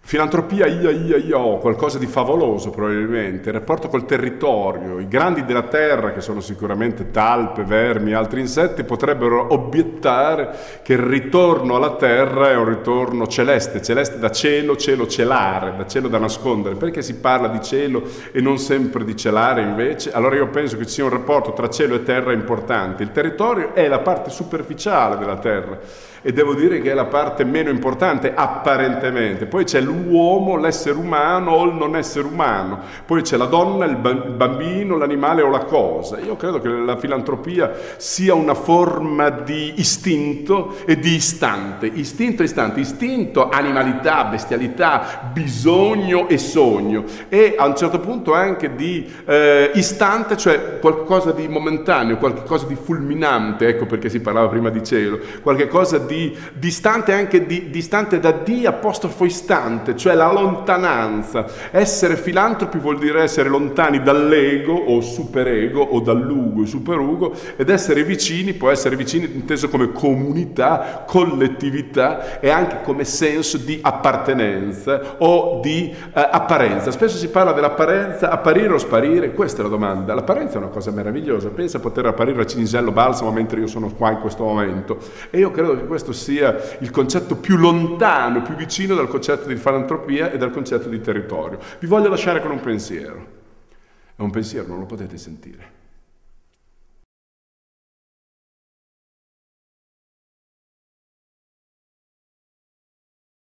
Filantropia, qualcosa di favoloso probabilmente, il rapporto col territorio, i grandi della terra, che sono sicuramente talpe, vermi, altri insetti, potrebbero obiettare che il ritorno alla terra è un ritorno celeste, celeste da cielo, cielo celare, da cielo da nascondere. Perché si parla di cielo e non sempre di celare invece? Allora io penso che ci sia un rapporto tra cielo e terra importante. Il territorio è la parte superficiale della terra e devo dire che è la parte meno importante apparentemente. Poi c'è l'uomo, l'essere umano o il non essere umano, poi c'è la donna, il bambino, l'animale o la cosa. Io credo che la filantropia sia una forma di istinto e di istante, istinto, animalità, bestialità, bisogno e sogno, e a un certo punto anche di istante, cioè qualcosa di momentaneo, qualcosa di fulminante, ecco perché si parlava prima di cielo, qualcosa di distante, anche distante da D apostrofo istante, cioè la lontananza. Essere filantropi vuol dire essere lontani dall'ego o superego o dall'ugo e superugo, ed essere vicini può essere vicini inteso come comunità, collettività e anche come senso di appartenenza o di apparenza. Spesso si parla dell'apparenza, apparire o sparire. Questa è la domanda. L'apparenza è una cosa meravigliosa, pensa a poter apparire a Cinisello Balsamo mentre io sono qua in questo momento, e io credo che questo sia il concetto più lontano, più vicino dal concetto di filantropia e dal concetto di territorio. Vi voglio lasciare con un pensiero. È un pensiero, non lo potete sentire.